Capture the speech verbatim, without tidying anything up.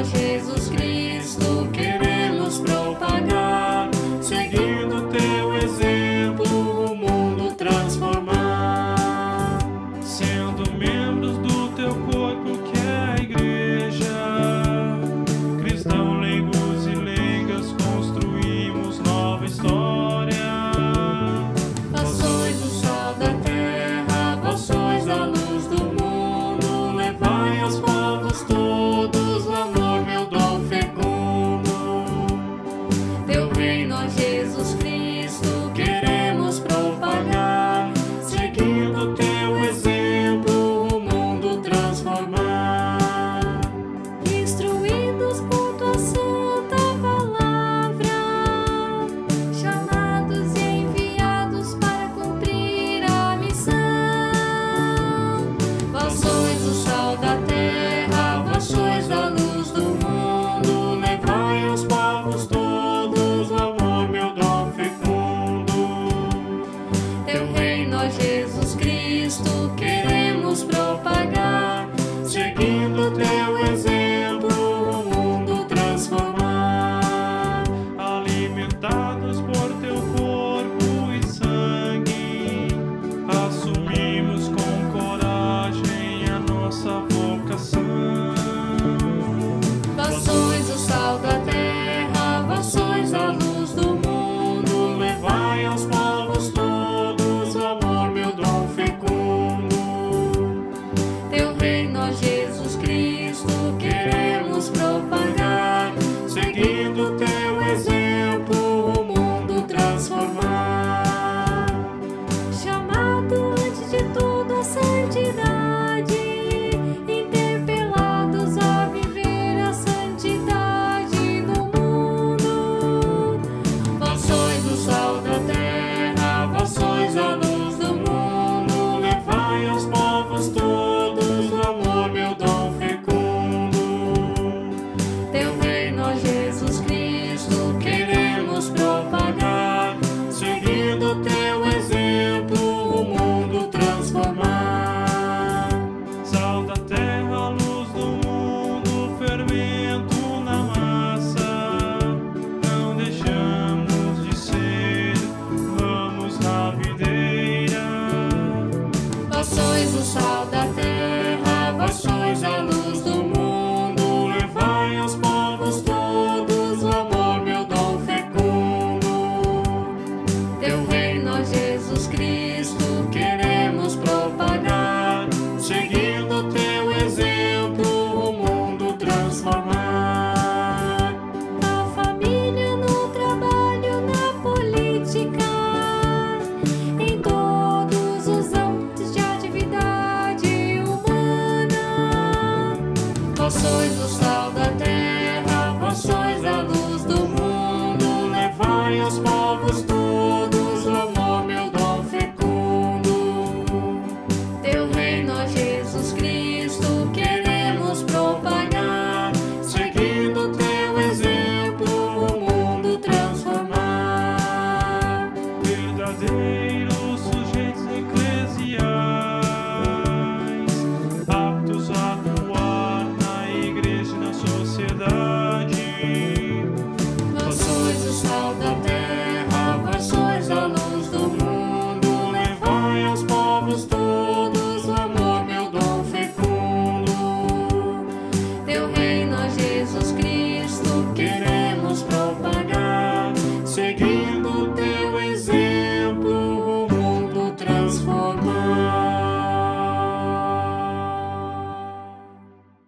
nós, Jesus Cristo, queremos propagar, seguindo teu exemplo, o mundo transformar. Sendo membros do teu corpo que é a igreja, cristão, leigos e leigas, construímos nova história. Vós sois o sol da terra, vós sois a luz do mundo, levai aos povos todos o amor, meu dom fecundo. Teu reino, ó Jesus Cristo, queremos propagar, seguindo teu exemplo, o mundo transformar. Instruídos por tua santa palavra, chamados e enviados para cumprir a missão. Vós sois o sal da terra, vós sois a luz do mundo, levai aos povos todos o amor, meu dom fecundo. Teu reino, ó Jesus Cristo, queremos propagar, seguindo teu exemplo, o mundo transformar. Alimentados por teu corpo e sangue, assumimos com coragem a nossa vocação. Vós sois o sal da terra, vós sois a luz do mundo, levai aos povos todos o amor, meu dom fecundo. Teu reino, ó Jesus Cristo, queremos propagar, seguindo teu exemplo, o mundo transformar. Chamado antes de tudo a santidade, interpelados a viver a santidade no mundo. Vós sois o sal da terra, vós sois a luz do mundo, levai aos povos todos o amor, meu dom fecundo. Teu reino, ó Jesus Cristo, queremos propagar, seguindo teu exemplo, o mundo transformar. Sal da terra, luz do mundo, fermento na massa, não deixamos de ser, vamos na videira. Vós sois o sal da terra, vós sois a luz do mundo, levai aos povos todos o amor, meu dom fecundo. Teu reino, ó Jesus Cristo, queremos propagar, seguindo teu exemplo, o mundo transformar. Na família, no trabalho, na política, em todos os âmbitos de atividade humana. Vós sois o